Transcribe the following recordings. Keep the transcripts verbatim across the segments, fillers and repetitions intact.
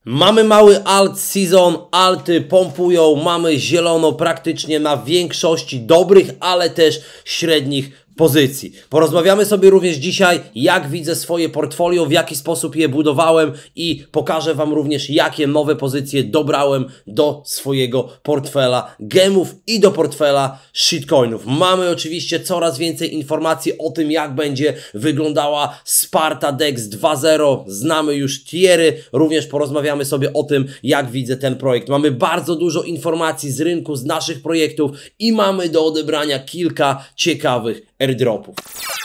Mamy mały alt season, alty pompują, mamy zielono praktycznie na większości dobrych, ale też średnich pozycji. Porozmawiamy sobie również dzisiaj, jak widzę swoje portfolio, w jaki sposób je budowałem i pokażę Wam również, jakie nowe pozycje dobrałem do swojego portfela gemów i do portfela shitcoinów. Mamy oczywiście coraz więcej informacji o tym, jak będzie wyglądała Sparta Dex dwa zero. Znamy już tiery, również porozmawiamy sobie o tym, jak widzę ten projekt. Mamy bardzo dużo informacji z rynku, z naszych projektów i mamy do odebrania kilka ciekawych airdropów.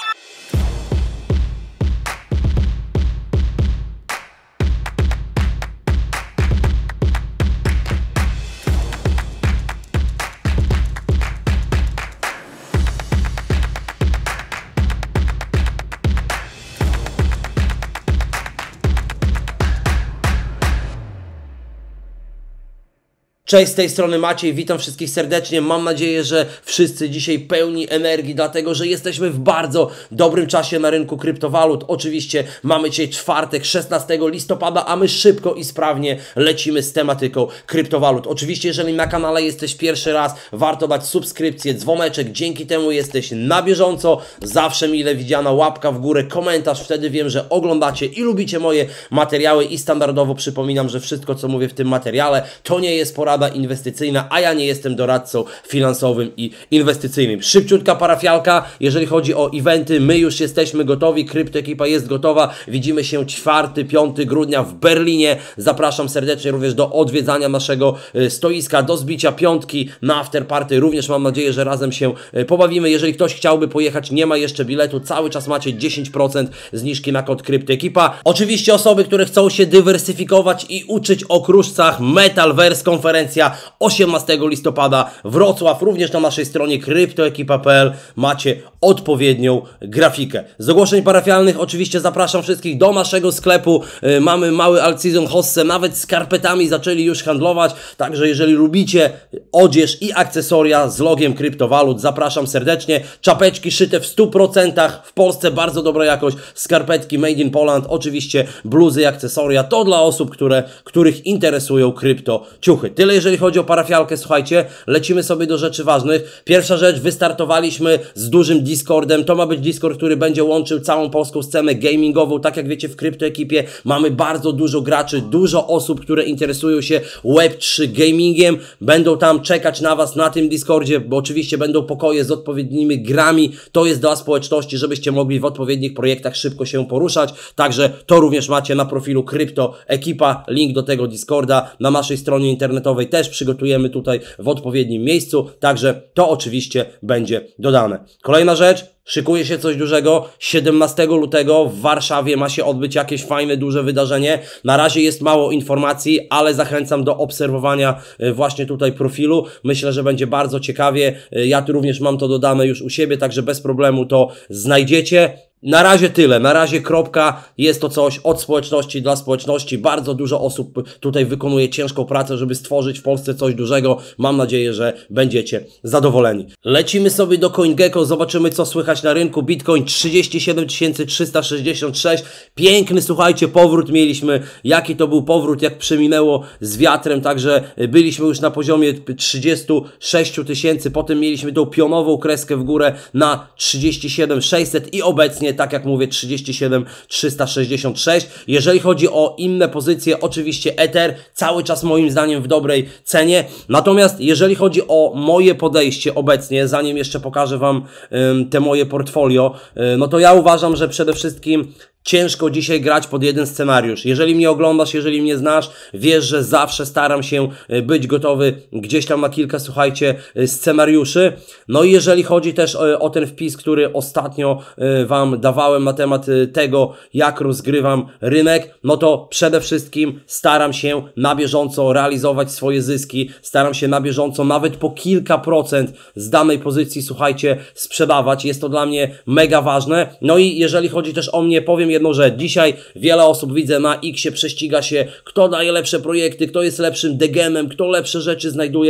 Cześć, z tej strony Maciej, witam wszystkich serdecznie. Mam nadzieję, że wszyscy dzisiaj pełni energii, dlatego że jesteśmy w bardzo dobrym czasie na rynku kryptowalut. Oczywiście mamy dzisiaj czwartek, szesnastego listopada, a my szybko i sprawnie lecimy z tematyką kryptowalut. Oczywiście, jeżeli na kanale jesteś pierwszy raz, warto dać subskrypcję, dzwoneczek, dzięki temu jesteś na bieżąco. Zawsze mile widziana łapka w górę, komentarz, wtedy wiem, że oglądacie i lubicie moje materiały i standardowo przypominam, że wszystko, co mówię w tym materiale, to nie jest porada inwestycyjna, a ja nie jestem doradcą finansowym i inwestycyjnym. Szybciutka parafialka, jeżeli chodzi o eventy, my już jesteśmy gotowi, kryptoekipa jest gotowa, widzimy się czwartego piątego grudnia w Berlinie, zapraszam serdecznie również do odwiedzania naszego stoiska, do zbicia piątki na afterparty, również mam nadzieję, że razem się pobawimy. Jeżeli ktoś chciałby pojechać, nie ma jeszcze biletu, cały czas macie dziesięć procent zniżki na kod kryptoekipa. Oczywiście osoby, które chcą się dywersyfikować i uczyć o kruszcach, Metalverse konferencja osiemnastego listopada, Wrocław, również na naszej stronie kryptoekipa kropka p l macie odpowiednią grafikę. Z ogłoszeń parafialnych oczywiście zapraszam wszystkich do naszego sklepu. Yy, mamy mały alt season hossę, nawet skarpetami zaczęli już handlować, także jeżeli lubicie odzież i akcesoria z logiem kryptowalut, zapraszam serdecznie. Czapeczki szyte w stu procentach w Polsce, bardzo dobra jakość, skarpetki made in Poland, oczywiście bluzy i akcesoria, to dla osób, które, których interesują krypto ciuchy. Tyle jeżeli chodzi o parafialkę, słuchajcie, lecimy sobie do rzeczy ważnych. Pierwsza rzecz, wystartowaliśmy z dużym Discordem, to ma być Discord, który będzie łączył całą polską scenę gamingową, tak jak wiecie w kryptoekipie mamy bardzo dużo graczy, dużo osób, które interesują się web trzy gamingiem, będą tam czekać na Was na tym Discordzie, bo oczywiście będą pokoje z odpowiednimi grami, to jest dla społeczności, żebyście mogli w odpowiednich projektach szybko się poruszać, także to również macie na profilu kryptoekipa, link do tego Discorda, na naszej stronie internetowej też przygotujemy tutaj w odpowiednim miejscu, także to oczywiście będzie dodane. Kolejna rzecz, szykuje się coś dużego, siedemnastego lutego w Warszawie ma się odbyć jakieś fajne, duże wydarzenie. Na razie jest mało informacji, ale zachęcam do obserwowania właśnie tutaj profilu. Myślę, że będzie bardzo ciekawie. Ja tu również mam to dodane już u siebie, także bez problemu to znajdziecie. Na razie tyle, na razie kropka, jest to coś od społeczności dla społeczności, bardzo dużo osób tutaj wykonuje ciężką pracę, żeby stworzyć w Polsce coś dużego, mam nadzieję, że będziecie zadowoleni. Lecimy sobie do CoinGecko, zobaczymy co słychać na rynku, Bitcoin trzydzieści siedem tysięcy trzysta sześćdziesiąt sześć, piękny, słuchajcie, powrót mieliśmy, jaki to był powrót, jak przeminęło z wiatrem, także byliśmy już na poziomie trzydzieści sześć tysięcy, potem mieliśmy tą pionową kreskę w górę na trzydzieści siedem tysięcy sześćset i obecnie, tak jak mówię, trzydzieści siedem tysięcy trzysta sześćdziesiąt sześć. Jeżeli chodzi o inne pozycje, oczywiście Ether cały czas moim zdaniem w dobrej cenie. Natomiast jeżeli chodzi o moje podejście obecnie, zanim jeszcze pokażę Wam ym, te moje portfolio, yy, no to ja uważam, że przede wszystkim ciężko dzisiaj grać pod jeden scenariusz. Jeżeli mnie oglądasz, jeżeli mnie znasz, wiesz, że zawsze staram się być gotowy gdzieś tam na kilka, słuchajcie, scenariuszy. No i jeżeli chodzi też o ten wpis, który ostatnio Wam dawałem na temat tego, jak rozgrywam rynek, no to przede wszystkim staram się na bieżąco realizować swoje zyski, staram się na bieżąco nawet po kilka procent z danej pozycji, słuchajcie, sprzedawać. Jest to dla mnie mega ważne. No i jeżeli chodzi też o mnie, powiem jedną rzecz. Dzisiaj wiele osób widzę na X-ie prześciga się, kto daje lepsze projekty, kto jest lepszym degemem, kto lepsze rzeczy znajduje.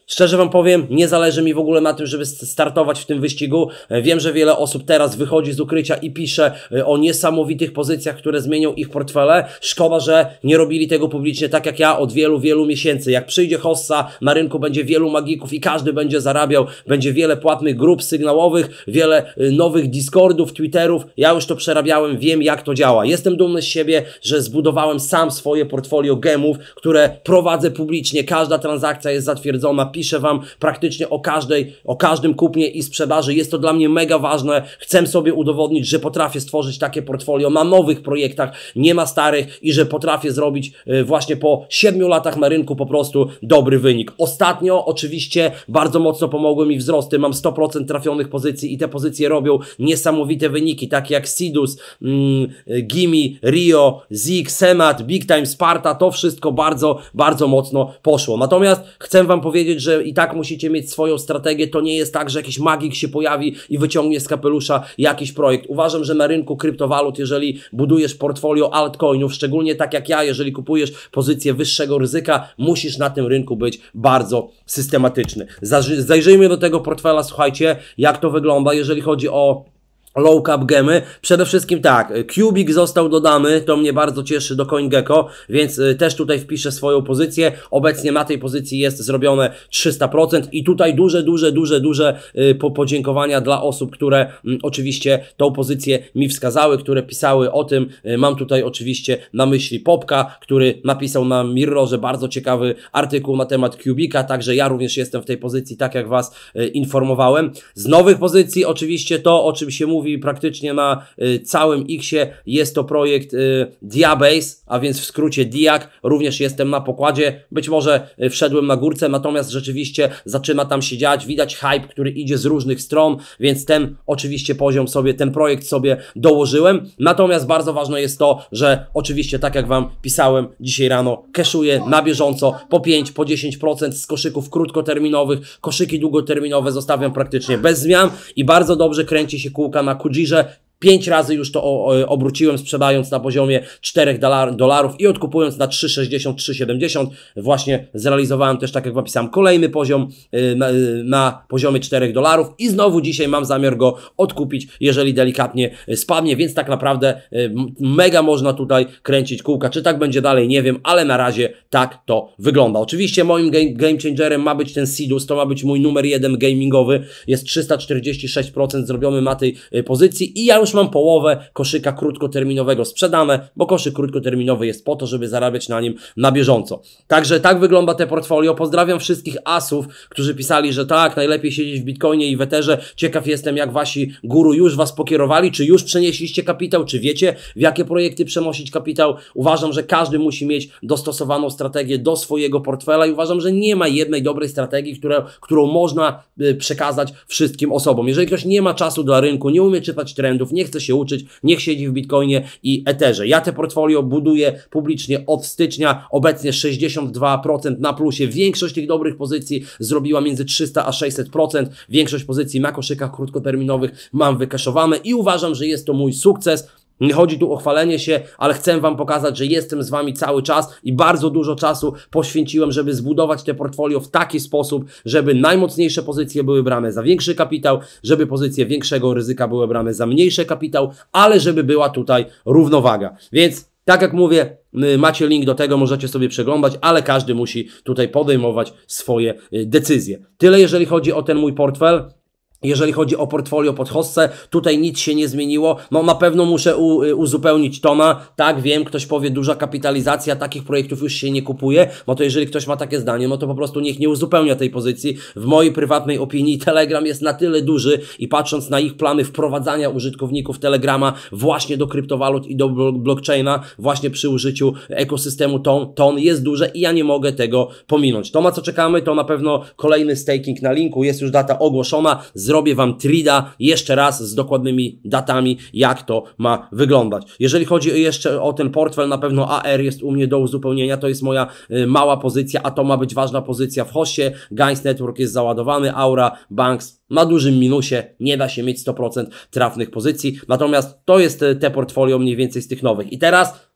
Szczerze Wam powiem, nie zależy mi w ogóle na tym, żeby startować w tym wyścigu. Wiem, że wiele osób teraz wychodzi z ukrycia i pisze o niesamowitych pozycjach, które zmienią ich portfele. Szkoda, że nie robili tego publicznie tak jak ja od wielu, wielu miesięcy. Jak przyjdzie hossa, na rynku będzie wielu magików i każdy będzie zarabiał. Będzie wiele płatnych grup sygnałowych, wiele nowych Discordów, Twitterów. Ja już to przerabiałem, wiem jak to działa. Jestem dumny z siebie, że zbudowałem sam swoje portfolio gemów, które prowadzę publicznie. Każda transakcja jest zatwierdzona. Piszę Wam praktycznie o każdej, o każdym kupnie i sprzedaży. Jest to dla mnie mega ważne. Chcę sobie udowodnić, że potrafię stworzyć takie portfolio na nowych projektach, nie na starych i że potrafię zrobić y, właśnie po siedmiu latach na rynku po prostu dobry wynik. Ostatnio oczywiście bardzo mocno pomogły mi wzrosty. Mam sto procent trafionych pozycji i te pozycje robią niesamowite wyniki, takie jak Sidus, mm, Gimi, Rio, Zik, Semat, Big Time, Sparta. To wszystko bardzo, bardzo mocno poszło. Natomiast chcę Wam powiedzieć, że i tak musicie mieć swoją strategię. To nie jest tak, że jakiś magik się pojawi i wyciągnie z kapelusza jakiś projekt. Uważam, że na rynku kryptowalut, jeżeli budujesz portfolio altcoinów, szczególnie tak jak ja, jeżeli kupujesz pozycję wyższego ryzyka, musisz na tym rynku być bardzo systematyczny. Zajrzyjmy do tego portfela, słuchajcie, jak to wygląda, jeżeli chodzi o low cap gemy. Przede wszystkim tak, Cubic został dodany, to mnie bardzo cieszy do CoinGecko, więc y, też tutaj wpiszę swoją pozycję. Obecnie na tej pozycji jest zrobione trzysta procent i tutaj duże, duże, duże, duże y, po, podziękowania dla osób, które y, oczywiście tą pozycję mi wskazały, które pisały o tym. Y, mam tutaj oczywiście na myśli Popka, który napisał na Mirrorze bardzo ciekawy artykuł na temat Cubica, także ja również jestem w tej pozycji, tak jak Was y, informowałem. Z nowych pozycji oczywiście to, o czym się mówi praktycznie na y, całym X-ie, jest to projekt y, Diabase, a więc w skrócie Diak. Również jestem na pokładzie, być może y, wszedłem na górce, natomiast rzeczywiście zaczyna tam się dziać, widać hype, który idzie z różnych stron, więc ten oczywiście poziom sobie, ten projekt sobie dołożyłem. Natomiast bardzo ważne jest to, że oczywiście tak jak Wam pisałem dzisiaj rano, cashuję na bieżąco po pięć, po dziesięć procent z koszyków krótkoterminowych, koszyki długoterminowe zostawiam praktycznie bez zmian i bardzo dobrze kręci się kółka na Kujirze. Pięć razy już to obróciłem, sprzedając na poziomie czterech dolarów i odkupując na trzy sześćdziesiąt, trzy siedemdziesiąt. Właśnie zrealizowałem też, tak jak Wam pisałem, kolejny poziom na, na poziomie czterech dolarów i znowu dzisiaj mam zamiar go odkupić, jeżeli delikatnie spadnie, więc tak naprawdę mega można tutaj kręcić kółka. Czy tak będzie dalej, nie wiem, ale na razie tak to wygląda. Oczywiście moim game, game changerem ma być ten Sidus, to ma być mój numer jeden gamingowy, jest trzysta czterdzieści sześć procent zrobiony na tej pozycji i ja już mam połowę koszyka krótkoterminowego sprzedane, bo koszyk krótkoterminowy jest po to, żeby zarabiać na nim na bieżąco. Także tak wygląda te portfolio. Pozdrawiam wszystkich asów, którzy pisali, że tak, najlepiej siedzieć w Bitcoinie i w Etherze. Ciekaw jestem, jak Wasi guru już Was pokierowali, czy już przenieśliście kapitał, czy wiecie, w jakie projekty przenosić kapitał. Uważam, że każdy musi mieć dostosowaną strategię do swojego portfela i uważam, że nie ma jednej dobrej strategii, która, którą można y, przekazać wszystkim osobom. Jeżeli ktoś nie ma czasu dla rynku, nie umie czytać trendów, nie chce się uczyć, niech siedzi w Bitcoinie i Etherze. Ja te portfolio buduję publicznie od stycznia, obecnie sześćdziesiąt dwa procent na plusie. Większość tych dobrych pozycji zrobiła między trzysta a sześćset procent. Większość pozycji na koszykach krótkoterminowych mam wykaszowane i uważam, że jest to mój sukces. Nie chodzi tu o chwalenie się, ale chcę Wam pokazać, że jestem z Wami cały czas i bardzo dużo czasu poświęciłem, żeby zbudować te portfolio w taki sposób, żeby najmocniejsze pozycje były brane za większy kapitał, żeby pozycje większego ryzyka były brane za mniejszy kapitał, ale żeby była tutaj równowaga. Więc tak jak mówię, macie link do tego, możecie sobie przeglądać, ale każdy musi tutaj podejmować swoje decyzje. Tyle jeżeli chodzi o ten mój portfel. Jeżeli chodzi o portfolio pod hossę, tutaj nic się nie zmieniło. No na pewno muszę u, uzupełnić tona. Tak, wiem, ktoś powie, duża kapitalizacja, takich projektów już się nie kupuje. No to jeżeli ktoś ma takie zdanie, no to po prostu niech nie uzupełnia tej pozycji. W mojej prywatnej opinii Telegram jest na tyle duży i patrząc na ich plany wprowadzania użytkowników Telegrama właśnie do kryptowalut i do blockchaina, właśnie przy użyciu ekosystemu ton, ton jest duże i ja nie mogę tego pominąć. To, na co czekamy, to na pewno kolejny staking na linku. Jest już data ogłoszona. Zrobię Wam trida jeszcze raz z dokładnymi datami, jak to ma wyglądać. Jeżeli chodzi jeszcze o ten portfel, na pewno A R jest u mnie do uzupełnienia, to jest moja y, mała pozycja, a to ma być ważna pozycja w hossie. Gains Network jest załadowany, Aura, Banks na dużym minusie, nie da się mieć sto procent trafnych pozycji, natomiast to jest te portfolio mniej więcej z tych nowych. I teraz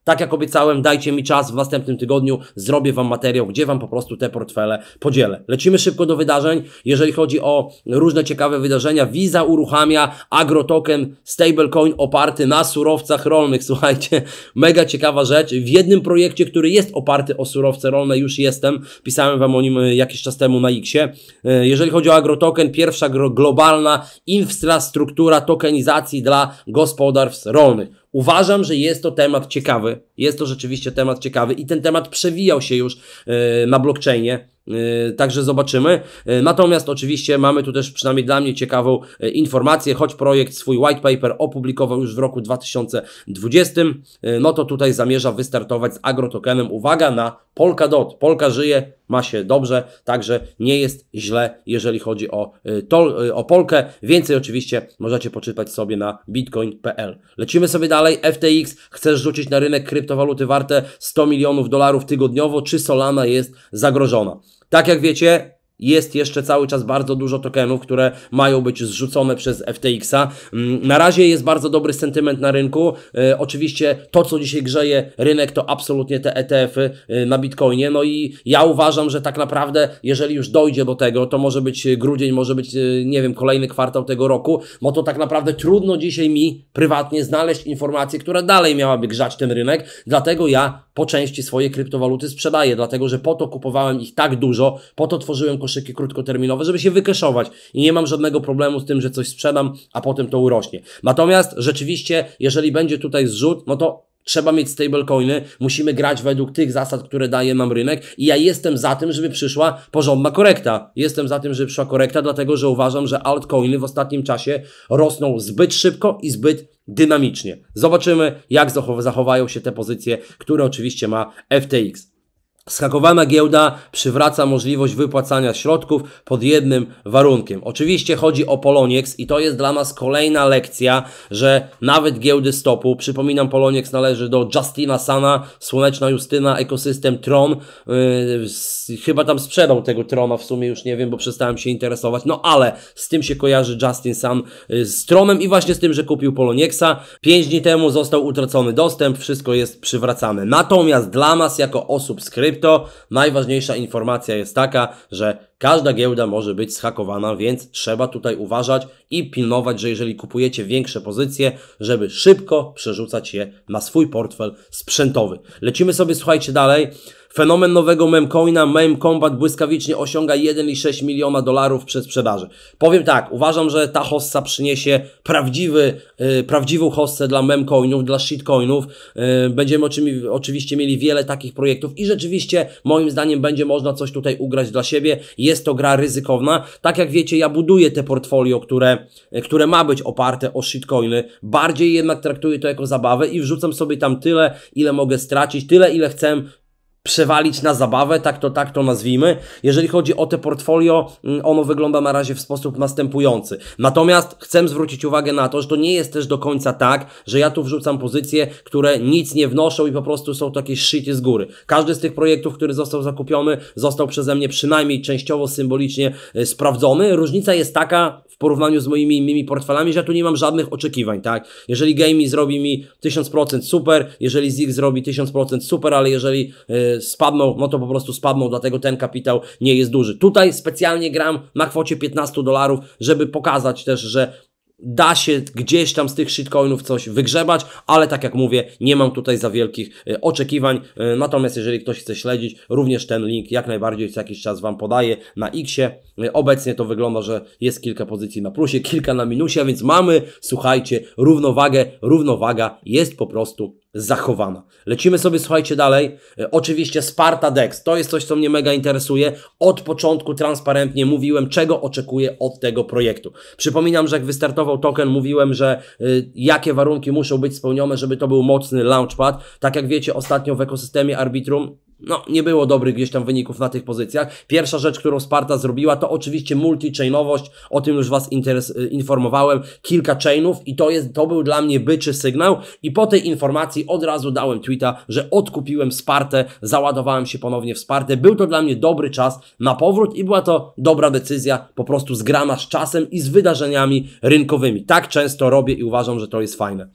Tak jak obiecałem, dajcie mi czas, w następnym tygodniu zrobię Wam materiał, gdzie Wam po prostu te portfele podzielę. Lecimy szybko do wydarzeń. Jeżeli chodzi o różne ciekawe wydarzenia, Visa uruchamia agrotoken stablecoin oparty na surowcach rolnych. Słuchajcie, mega ciekawa rzecz. W jednym projekcie, który jest oparty o surowce rolne, już jestem. Pisałem Wam o nim jakiś czas temu na Xie. Jeżeli chodzi o agrotoken, pierwsza globalna infrastruktura tokenizacji dla gospodarstw rolnych. Uważam, że jest to temat ciekawy, jest to rzeczywiście temat ciekawy i ten temat przewijał się już yy, na blockchainie, yy, także zobaczymy. Yy, natomiast oczywiście mamy tu też przynajmniej dla mnie ciekawą yy, informację, choć projekt swój white paper opublikował już w roku dwa tysiące dwudziestym, yy, no to tutaj zamierza wystartować z agrotokenem, uwaga, na Polkadot. Polka żyje, ma się dobrze, także nie jest źle, jeżeli chodzi o, yy, to, yy, o Polkę. Więcej oczywiście możecie poczytać sobie na bitcoin kropka p l. Lecimy sobie dalej. F T X, chcesz rzucić na rynek kryptowaluty warte sto milionów dolarów tygodniowo, czy Solana jest zagrożona? Tak jak wiecie, jest jeszcze cały czas bardzo dużo tokenów, które mają być zrzucone przez F T X-a. Na razie jest bardzo dobry sentyment na rynku. E, oczywiście to, co dzisiaj grzeje rynek, to absolutnie te E T F-y e, na Bitcoinie. No i ja uważam, że tak naprawdę, jeżeli już dojdzie do tego, to może być grudzień, może być, e, nie wiem, kolejny kwartał tego roku, no to tak naprawdę trudno dzisiaj mi prywatnie znaleźć informację, która dalej miałaby grzać ten rynek. Dlatego ja po części swoje kryptowaluty sprzedaję, dlatego że po to kupowałem ich tak dużo, po to tworzyłem koszyki krótkoterminowe, żeby się wykeszować i nie mam żadnego problemu z tym, że coś sprzedam, a potem to urośnie. Natomiast rzeczywiście, jeżeli będzie tutaj zrzut, no to trzeba mieć stablecoiny, musimy grać według tych zasad, które daje nam rynek i ja jestem za tym, żeby przyszła porządna korekta. Jestem za tym, żeby przyszła korekta, dlatego że uważam, że altcoiny w ostatnim czasie rosną zbyt szybko i zbyt dynamicznie. Zobaczymy, jak zachowają się te pozycje, które oczywiście ma F T X. Schakowana giełda przywraca możliwość wypłacania środków pod jednym warunkiem. Oczywiście chodzi o Poloniex i to jest dla nas kolejna lekcja, że nawet giełdy stopu, przypominam, Poloniex należy do Justina Sana, Słoneczna Justyna, ekosystem Tron, yy, chyba tam sprzedał tego Trona w sumie, już nie wiem, bo przestałem się interesować, no ale z tym się kojarzy Justin Sun yy, z Tronem i właśnie z tym, że kupił Poloniexa. Pięć dni temu został utracony dostęp, wszystko jest przywracane. Natomiast dla nas jako osób z krypto, to najważniejsza informacja jest taka, że każda giełda może być zhakowana, więc trzeba tutaj uważać i pilnować, że jeżeli kupujecie większe pozycje, żeby szybko przerzucać je na swój portfel sprzętowy. Lecimy sobie, słuchajcie, dalej. Fenomen nowego memcoina, Meme Combat błyskawicznie osiąga jeden przecinek sześć miliona dolarów przez sprzedaży. Powiem tak, uważam, że ta hossa przyniesie prawdziwy, yy, prawdziwą hossę dla memcoinów, dla shitcoinów. Yy, będziemy oczymi, oczywiście mieli wiele takich projektów i rzeczywiście moim zdaniem będzie można coś tutaj ugrać dla siebie. Jest to gra ryzykowna. Tak jak wiecie, ja buduję te portfolio, które, które ma być oparte o shitcoiny. Bardziej jednak traktuję to jako zabawę i wrzucam sobie tam tyle, ile mogę stracić, tyle, ile chcę przewalić na zabawę, tak to, tak to nazwijmy. Jeżeli chodzi o te portfolio, ono wygląda na razie w sposób następujący. Natomiast chcę zwrócić uwagę na to, że to nie jest też do końca tak, że ja tu wrzucam pozycje, które nic nie wnoszą i po prostu są takie shity z góry. Każdy z tych projektów, który został zakupiony, został przeze mnie przynajmniej częściowo symbolicznie y, sprawdzony. Różnica jest taka w porównaniu z moimi innymi portfelami, że ja tu nie mam żadnych oczekiwań, tak? Jeżeli Gamey zrobi mi tysiąc procent super, jeżeli Zik zrobi tysiąc procent super, ale jeżeli y, spadną, no to po prostu spadną, dlatego ten kapitał nie jest duży. Tutaj specjalnie gram na kwocie piętnaście dolarów, żeby pokazać też, że da się gdzieś tam z tych shitcoinów coś wygrzebać, ale tak jak mówię, nie mam tutaj za wielkich y, oczekiwań. Y, natomiast jeżeli ktoś chce śledzić, również ten link jak najbardziej co jakiś czas Wam podaję na Xie. Y, obecnie to wygląda, że jest kilka pozycji na plusie, kilka na minusie, a więc mamy, słuchajcie, równowagę. Równowaga jest po prostu zachowana. Lecimy sobie, słuchajcie, dalej. E, oczywiście Sparta Dex. To jest coś, co mnie mega interesuje. Od początku transparentnie mówiłem, czego oczekuję od tego projektu. Przypominam, że jak wystartował token, mówiłem, że y, jakie warunki muszą być spełnione, żeby to był mocny launchpad. Tak jak wiecie, ostatnio w ekosystemie Arbitrum no, nie było dobrych gdzieś tam wyników na tych pozycjach. Pierwsza rzecz, którą Sparta zrobiła, to oczywiście multi-chainowość. O tym już Was interes, informowałem. Kilka chainów i to jest, to był dla mnie byczy sygnał. I po tej informacji od razu dałem tweeta, że odkupiłem Spartę, załadowałem się ponownie w Spartę. Był to dla mnie dobry czas na powrót i była to dobra decyzja, po prostu zgrana z czasem i z wydarzeniami rynkowymi. Tak często robię i uważam, że to jest fajne.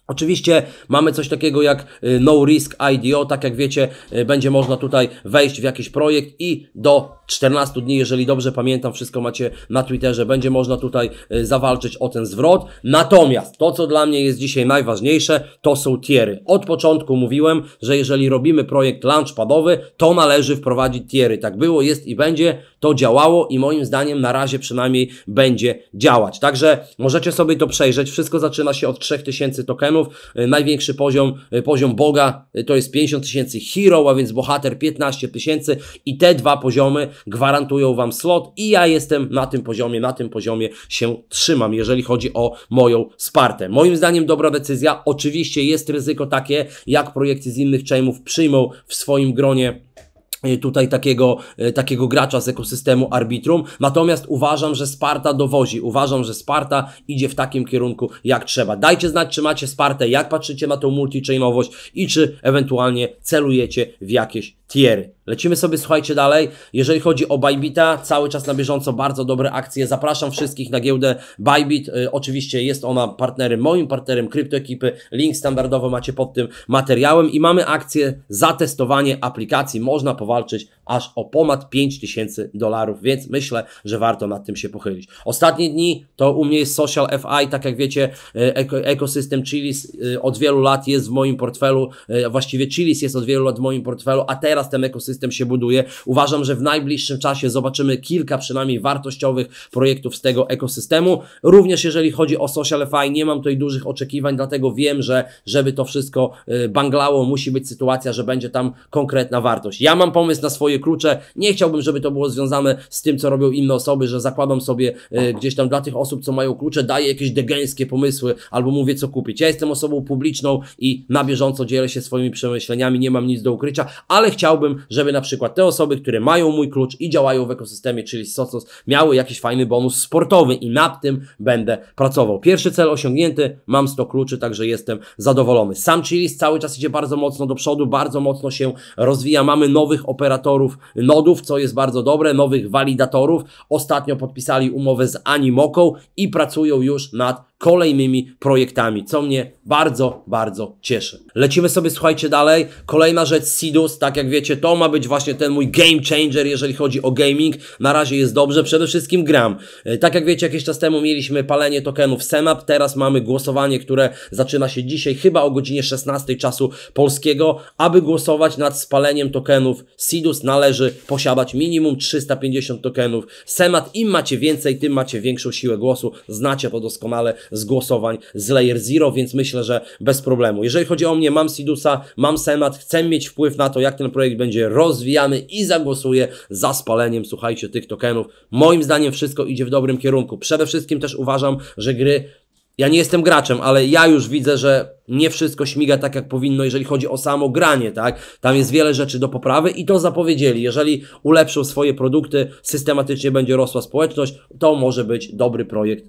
Oczywiście mamy coś takiego jak No Risk I D O, tak jak wiecie, będzie można tutaj wejść w jakiś projekt i do czternastu dni, jeżeli dobrze pamiętam, wszystko macie na Twitterze, będzie można tutaj zawalczyć o ten zwrot. Natomiast to, co dla mnie jest dzisiaj najważniejsze, to są tiery. Od początku mówiłem, że jeżeli robimy projekt launchpadowy, to należy wprowadzić tiery. Tak było, jest i będzie, to działało i moim zdaniem na razie przynajmniej będzie działać. Także możecie sobie to przejrzeć, wszystko zaczyna się od trzech tysięcy tokenów. Największy poziom, poziom Boga to jest pięćdziesiąt tysięcy hero, a więc bohater piętnaście tysięcy i te dwa poziomy gwarantują Wam slot i ja jestem na tym poziomie, na tym poziomie się trzymam, jeżeli chodzi o moją Spartę. Moim zdaniem dobra decyzja, oczywiście jest ryzyko takie, jak projekty z innych chainów przyjmą w swoim gronie tutaj takiego, takiego gracza z ekosystemu Arbitrum, natomiast uważam, że Sparta dowozi, uważam, że Sparta idzie w takim kierunku jak trzeba. Dajcie znać, czy macie Spartę, jak patrzycie na tą multi-chainowość i czy ewentualnie celujecie w jakieś tiery. Lecimy sobie, słuchajcie, dalej. Jeżeli chodzi o Bybita, cały czas na bieżąco bardzo dobre akcje. Zapraszam wszystkich na giełdę Bybit. Yy, oczywiście jest ona partnerem, moim partnerem kryptoekipy. Link standardowo macie pod tym materiałem i mamy akcję za testowanie aplikacji. Można powalczyć aż o ponad pięć tysięcy dolarów, więc myślę, że warto nad tym się pochylić. Ostatnie dni to u mnie jest Social F I, tak jak wiecie, eko, ekosystem Chiliz yy, od wielu lat jest w moim portfelu, yy, właściwie Chiliz jest od wielu lat w moim portfelu, a teraz ten ekosystem się buduje. Uważam, że w najbliższym czasie zobaczymy kilka przynajmniej wartościowych projektów z tego ekosystemu. Również jeżeli chodzi o Social F I, nie mam tutaj dużych oczekiwań, dlatego wiem, że żeby to wszystko yy, banglało, musi być sytuacja, że będzie tam konkretna wartość. Ja mam pomysł na swoje klucze, nie chciałbym, żeby to było związane z tym, co robią inne osoby, że zakładam sobie yy, gdzieś tam dla tych osób, co mają klucze, daję jakieś degeńskie pomysły, albo mówię, co kupić. Ja jestem osobą publiczną i na bieżąco dzielę się swoimi przemyśleniami, nie mam nic do ukrycia, ale chciałbym, żeby na przykład te osoby, które mają mój klucz i działają w ekosystemie, czyli Sosos, miały jakiś fajny bonus sportowy i nad tym będę pracował. Pierwszy cel osiągnięty, mam sto kluczy, także jestem zadowolony. Sam Chiliz cały czas idzie bardzo mocno do przodu, bardzo mocno się rozwija, mamy nowych operatorów nodów, co jest bardzo dobre, nowych walidatorów. Ostatnio podpisali umowę z Animoką i pracują już nad kolejnymi projektami, co mnie bardzo, bardzo cieszy. Lecimy sobie, słuchajcie, dalej. Kolejna rzecz, Sidus, tak jak wiecie, to ma być właśnie ten mój game changer, jeżeli chodzi o gaming. Na razie jest dobrze, przede wszystkim gram. Tak jak wiecie, jakiś czas temu mieliśmy palenie tokenów Semap, teraz mamy głosowanie, które zaczyna się dzisiaj, chyba o godzinie szesnastej czasu polskiego. Aby głosować nad spaleniem tokenów Sidus, należy posiadać minimum trzysta pięćdziesiąt tokenów Semat. Im macie więcej, tym macie większą siłę głosu. Znacie to doskonale z głosowań z Layer Zero, więc myślę, że bez problemu. Jeżeli chodzi o mnie, mam Sidusa, mam Semat, chcę mieć wpływ na to, jak ten projekt będzie rozwijany i zagłosuję za spaleniem, słuchajcie, tych tokenów. Moim zdaniem wszystko idzie w dobrym kierunku. Przede wszystkim też uważam, że gry, ja nie jestem graczem, ale ja już widzę, że nie wszystko śmiga tak, jak powinno, jeżeli chodzi o samo granie, tak? Tam jest wiele rzeczy do poprawy i to zapowiedzieli. Jeżeli ulepszą swoje produkty, systematycznie będzie rosła społeczność, to może być dobry projekt.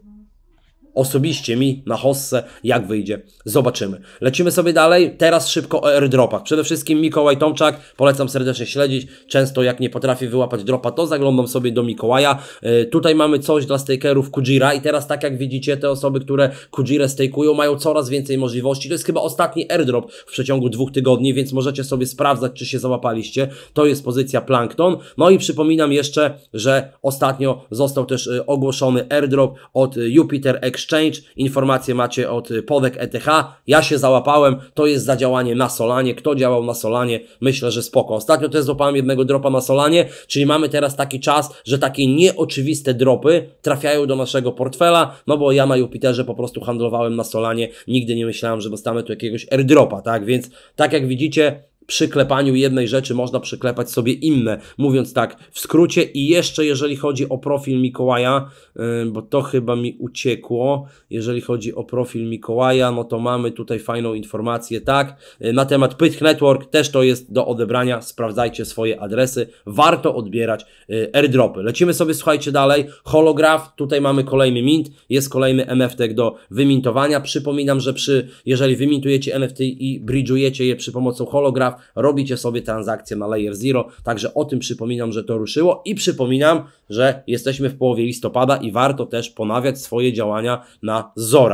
Osobiście mi na hossę, jak wyjdzie, zobaczymy. Lecimy sobie dalej, teraz szybko o airdropach. Przede wszystkim Mikołaj Tomczak, polecam serdecznie śledzić. Często jak nie potrafię wyłapać dropa, to zaglądam sobie do Mikołaja. Yy, tutaj mamy coś dla stakerów Kujira i teraz tak jak widzicie, te osoby, które Kujirę stakują, mają coraz więcej możliwości. To jest chyba ostatni airdrop w przeciągu dwóch tygodni, więc możecie sobie sprawdzać, czy się załapaliście. To jest pozycja Plankton. No i przypominam jeszcze, że ostatnio został też yy, ogłoszony airdrop od yy, Jupiter Exchange. Informacje macie od Podek E T H. Ja się załapałem. To jest zadziałanie na Solanie. Kto działał na Solanie? Myślę, że spoko. Ostatnio też złapałem jednego dropa na Solanie, czyli mamy teraz taki czas, że takie nieoczywiste dropy trafiają do naszego portfela, no bo ja na Jupiterze po prostu handlowałem na Solanie. Nigdy nie myślałem, że dostanę tu jakiegoś airdropa, tak? Więc tak jak widzicie, przy klepaniu jednej rzeczy można przyklepać sobie inne, mówiąc tak w skrócie. I jeszcze jeżeli chodzi o profil Mikołaja, yy, bo to chyba mi uciekło, jeżeli chodzi o profil Mikołaja, no to mamy tutaj fajną informację, tak, yy, na temat Pyth Network, też to jest do odebrania, sprawdzajcie swoje adresy, warto odbierać yy, airdropy. Lecimy sobie, słuchajcie, dalej, Holograph, tutaj mamy kolejny mint, jest kolejny N F T do wymintowania. Przypominam, że przy, jeżeli wymintujecie N F T i bridge'ujecie je przy pomocą Holograph, robicie sobie transakcje na Layer Zero, także o tym przypominam, że to ruszyło i przypominam, że jesteśmy w połowie listopada i warto też ponawiać swoje działania na Zora.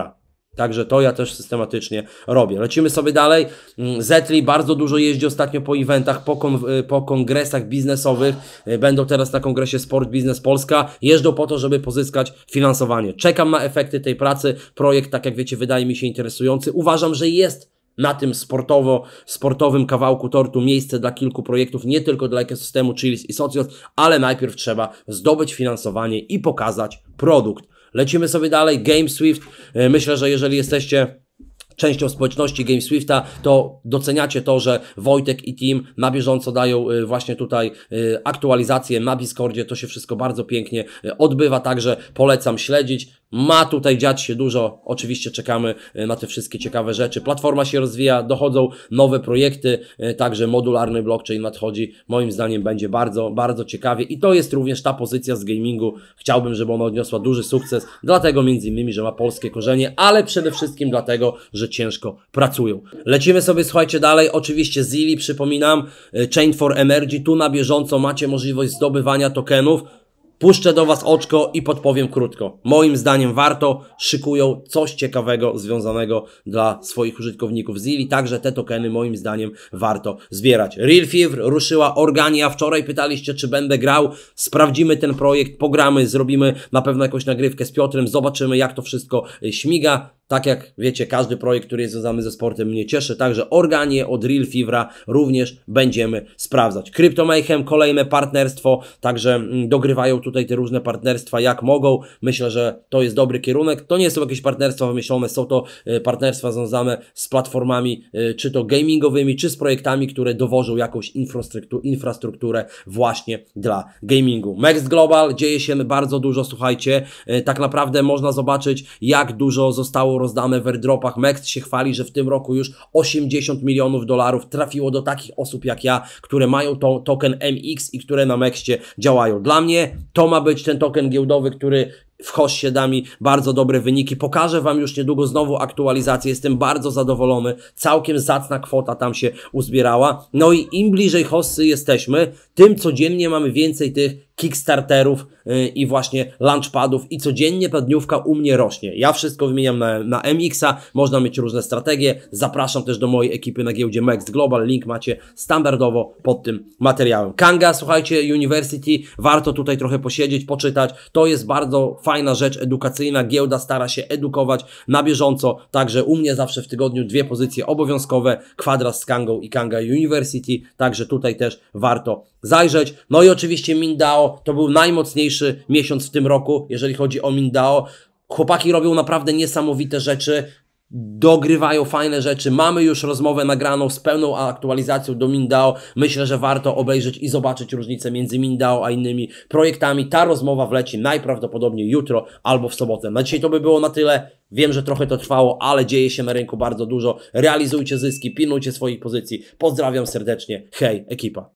Także to ja też systematycznie robię. Lecimy sobie dalej. Zetli bardzo dużo jeździ ostatnio po eventach, po, kon po kongresach biznesowych. Będą teraz na kongresie Sport Biznes Polska. Jeżdżą po to, żeby pozyskać finansowanie. Czekam na efekty tej pracy. Projekt, tak jak wiecie, wydaje mi się interesujący. Uważam, że jest na tym sportowo, sportowym kawałku tortu miejsce dla kilku projektów, nie tylko dla ekosystemu Chili's i Socios, ale najpierw trzeba zdobyć finansowanie i pokazać produkt. Lecimy sobie dalej. GameSwift. Myślę, że jeżeli jesteście częścią społeczności GameSwifta, to doceniacie to, że Wojtek i team na bieżąco dają właśnie tutaj aktualizacje na Discordzie. To się wszystko bardzo pięknie odbywa, także polecam śledzić. Ma tutaj dziać się dużo, oczywiście czekamy na te wszystkie ciekawe rzeczy. Platforma się rozwija, dochodzą nowe projekty, także modularny blockchain nadchodzi. Moim zdaniem będzie bardzo, bardzo ciekawie i to jest również ta pozycja z gamingu. Chciałbym, żeby ona odniosła duży sukces, dlatego między innymi, że ma polskie korzenie, ale przede wszystkim dlatego, że ciężko pracują. Lecimy sobie, słuchajcie, dalej. Oczywiście Zilli, przypominam, Chain for Energy, tu na bieżąco macie możliwość zdobywania tokenów. Puszczę do Was oczko i podpowiem krótko. Moim zdaniem warto, szykują coś ciekawego związanego dla swoich użytkowników Zilli, także te tokeny moim zdaniem warto zbierać. Real Fever, ruszyła Organia, wczoraj pytaliście, czy będę grał, sprawdzimy ten projekt, pogramy, zrobimy na pewno jakąś nagrywkę z Piotrem, zobaczymy jak to wszystko śmiga. Tak jak wiecie, każdy projekt, który jest związany ze sportem mnie cieszy, także Organię od Real Fevera również będziemy sprawdzać. Crypto Mayhem, kolejne partnerstwo, także dogrywają tutaj te różne partnerstwa jak mogą. Myślę, że to jest dobry kierunek. To nie są jakieś partnerstwa wymyślone, są to partnerstwa związane z platformami, czy to gamingowymi, czy z projektami, które dowożą jakąś infrastrukturę właśnie dla gamingu. Mext Global, dzieje się bardzo dużo, słuchajcie, tak naprawdę można zobaczyć, jak dużo zostało rozdane w airdropach. Mext się chwali, że w tym roku już osiemdziesiąt milionów dolarów trafiło do takich osób jak ja, które mają to, token M X i które na Mexcie działają. Dla mnie to ma być ten token giełdowy, który w Hossie da mi bardzo dobre wyniki. Pokażę Wam już niedługo znowu aktualizację. Jestem bardzo zadowolony. Całkiem zacna kwota tam się uzbierała. No i im bliżej Hossy jesteśmy, tym codziennie mamy więcej tych Kickstarterów yy, i właśnie launchpadów i codziennie ta dniówka u mnie rośnie. Ja wszystko wymieniam na, na M X-a. Można mieć różne strategie. Zapraszam też do mojej ekipy na giełdzie Mext Global. Link macie standardowo pod tym materiałem. Kanga, słuchajcie, University. Warto tutaj trochę posiedzieć, poczytać. To jest bardzo fajna rzecz edukacyjna. Giełda stara się edukować na bieżąco. Także u mnie zawsze w tygodniu dwie pozycje obowiązkowe. Kwadrat z Kangą i Kanga University. Także tutaj też warto zajrzeć. No i oczywiście MinDAO. To był najmocniejszy miesiąc w tym roku, jeżeli chodzi o MinDAO. Chłopaki robią naprawdę niesamowite rzeczy. Dogrywają fajne rzeczy. Mamy już rozmowę nagraną z pełną aktualizacją do MinDAO. Myślę, że warto obejrzeć i zobaczyć różnicę między MinDAO a innymi projektami. Ta rozmowa wleci najprawdopodobniej jutro albo w sobotę. Na dzisiaj to by było na tyle. Wiem, że trochę to trwało, ale dzieje się na rynku bardzo dużo. Realizujcie zyski, pilnujcie swoich pozycji. Pozdrawiam serdecznie. Hej, ekipa.